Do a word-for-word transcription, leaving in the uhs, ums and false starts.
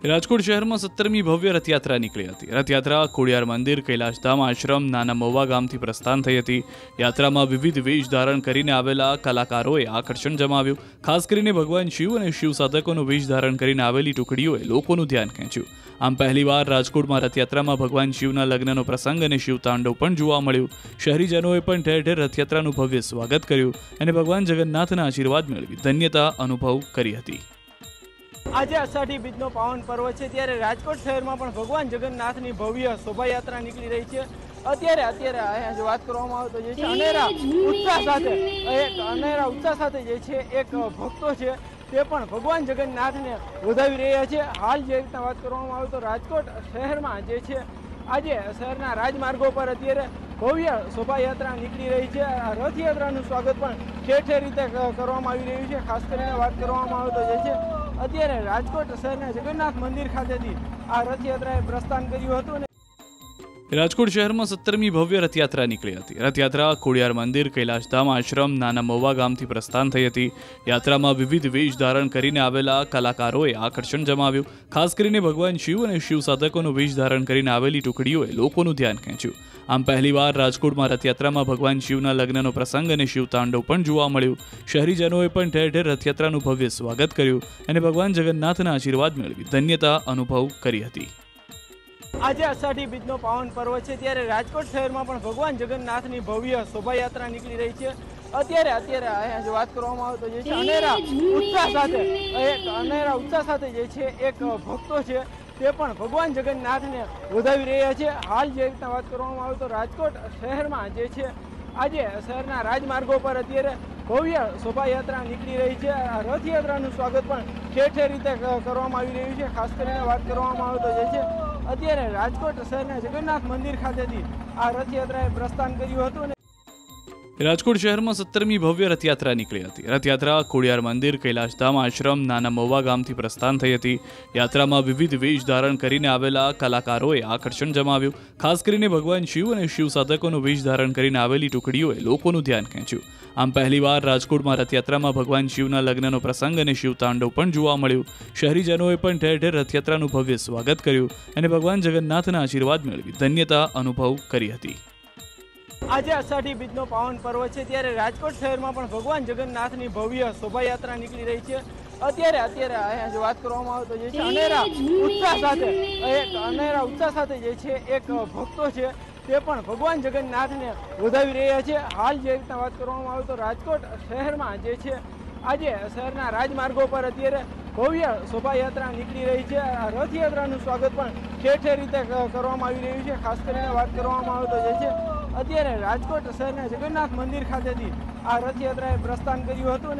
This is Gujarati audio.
રાજકોટ શહેરમાં સત્તરમી ભવ્ય રથયાત્રા નીકળી હતી। રથયાત્રા ખોડિયાર મંદિર, કૈલાશધામ આશ્રમ, નાના મહુવા ગામથી પ્રસ્થાન થઈ હતી। યાત્રામાં વિવિધ વેશ ધારણ કરીને આવેલા કલાકારોએ આકર્ષણ જમાવ્યું। ખાસ કરીને ભગવાન શિવ અને શિવ સાધકોનો વેશ ધારણ કરીને આવેલી ટુકડીઓએ લોકોનું ધ્યાન ખેંચ્યું। આમ પહેલીવાર રાજકોટમાં રથયાત્રામાં ભગવાન શિવના લગ્નનો પ્રસંગ અને શિવ તાંડવ પણ જોવા મળ્યું। શહેરીજનોએ પણ ઠેર ઠેર રથયાત્રાનું ભવ્ય સ્વાગત કર્યું અને ભગવાન જગન્નાથના આશીર્વાદ મેળવી ધન્યતા અનુભવ કરી હતી। આજે અષાઢી બીજનો પાવન પર્વ છે, ત્યારે રાજકોટ શહેરમાં પણ ભગવાન જગન્નાથની ભવ્ય શોભાયાત્રા નીકળી રહી છે। અત્યારે અત્યારે અહીંયા જો વાત કરવામાં આવે તો જે છે અનેરા ઉત્સાહ સાથે એક અનેરા ઉત્સાહ સાથે જે છે એક ભક્તો છે તે પણ ભગવાન જગન્નાથને વધાવી રહ્યા છે। હાલ જે રીતના વાત કરવામાં આવે તો રાજકોટ શહેરમાં જે છે આજે શહેરના રાજમાર્ગો પર અત્યારે ભવ્ય શોભાયાત્રા નીકળી રહી છે। આ રથયાત્રાનું સ્વાગત પણ ઠેર ઠેર રીતે કરવામાં આવી રહ્યું છે। ખાસ કરીને વાત કરવામાં આવે તો જે છે અત્યારે રાજકોટ શહેરના જગન્નાથ મંદિર ખાતેથી આ રથયાત્રાએ પ્રસ્થાન કર્યું હતું। રાજકોટ શહેરમાં સત્તરમી ભવ્ય રથયાત્રા નીકળી હતી। રથયાત્રા ખોડિયાર મંદિર, કૈલાશધામ આશ્રમ, નાના મહુવા ગામથી પ્રસ્થાન થઈ હતી। યાત્રામાં વિવિધ વેશ ધારણ કરીને આવેલા કલાકારોએ આકર્ષણ જમાવ્યું। ખાસ કરીને ભગવાન શિવ અને શિવ સાધકોનો વેશ ધારણ કરીને આવેલી ટુકડીઓએ લોકોનું ધ્યાન ખેંચ્યું। આમ પહેલીવાર રાજકોટમાં રથયાત્રામાં ભગવાન શિવના લગ્નનો પ્રસંગ અને શિવ તાંડવ પણ જોવા મળ્યું। શહેરીજનોએ પણ ઠેર ઠેર રથયાત્રાનું ભવ્ય સ્વાગત કર્યું અને ભગવાન જગન્નાથના આશીર્વાદ મેળવી ધન્યતા અનુભવ કરી હતી। આજે અષાઢી બીજનો પાવન પર્વ છે, ત્યારે રાજકોટ શહેરમાં પણ ભગવાન જગન્નાથની ભવ્ય શોભાયાત્રા નીકળી રહી છે। અત્યારે અત્યારે અહીંયા જો વાત કરવામાં આવે તો જે છે અનેરા ઉત્સાહ સાથે એક અનેરા ઉત્સાહ સાથે જે છે એક ભક્તો છે તે પણ ભગવાન જગન્નાથને વધાવી રહ્યા છે। હાલ જે રીતના વાત કરવામાં આવે તો રાજકોટ શહેરમાં જે છે આજે શહેરના રાજમાર્ગો પર અત્યારે ભવ્ય શોભાયાત્રા નીકળી રહી છે। આ રથયાત્રાનું સ્વાગત પણ ઠેર ઠેર રીતે કરવામાં આવી રહ્યું છે। ખાસ કરીને વાત કરવામાં આવે તો જે છે અત્યારે રાજકોટ શહેરના જગન્નાથ મંદિર ખાતેથી આ રથયાત્રાએ પ્રસ્થાન કર્યું હતું। રાજકોટ શહેરમાં સત્તરમી ભવ્ય રથયાત્રા નીકળી હતી। રથયાત્રા ખોડિયાર મંદિર, કૈલાશધામ આશ્રમ, નાના મહુવા ગામથી પ્રસ્થાન થઈ હતી। યાત્રામાં વિવિધ વેશ ધારણ કરીને આવેલા કલાકારોએ આકર્ષણ જમાવ્યું। ખાસ કરીને ભગવાન શિવ અને શિવ સાધકોનો વેશ ધારણ કરીને આવેલી ટુકડીઓએ લોકોનું ધ્યાન ખેંચ્યું। આમ પહેલીવાર રાજકોટમાં રથયાત્રામાં ભગવાન શિવના લગ્નનો પ્રસંગ અને શિવ તાંડવ પણ જોવા મળ્યું। શહેરીજનોએ પણ ઠેર ઠેર રથયાત્રાનું ભવ્ય સ્વાગત કર્યું અને ભગવાન જગન્નાથના આશીર્વાદ મેળવી ધન્યતા અનુભવ કરી હતી। આજે અષાઢી બીજનો પાવન પર્વ છે, ત્યારે રાજકોટ શહેરમાં પણ ભગવાન જગન્નાથની ભવ્ય શોભાયાત્રા નીકળી રહી છે। અત્યારે અત્યારે અહીંયા જો વાત કરવામાં આવે તો જે છે અનેરા ઉત્સાહ સાથે એક અનેરા ઉત્સાહ સાથે જે છે એક ભક્તો છે તે પણ ભગવાન જગન્નાથને વધાવી રહ્યા છે। હાલ જે રીતના વાત કરવામાં આવે તો રાજકોટ શહેરમાં જે છે આજે શહેરના રાજમાર્ગો પર અત્યારે ભવ્ય શોભાયાત્રા નીકળી રહી છે। આ રથયાત્રાનું સ્વાગત પણ ઠેર ઠેર રીતે કરવામાં આવી રહ્યું છે। ખાસ કરીને વાત કરવામાં આવે તો જે છે અત્યારે રાજકોટ શહેરના જગન્નાથ મંદિર ખાતેથી આ રથયાત્રાએ પ્રસ્થાન કર્યું હતું।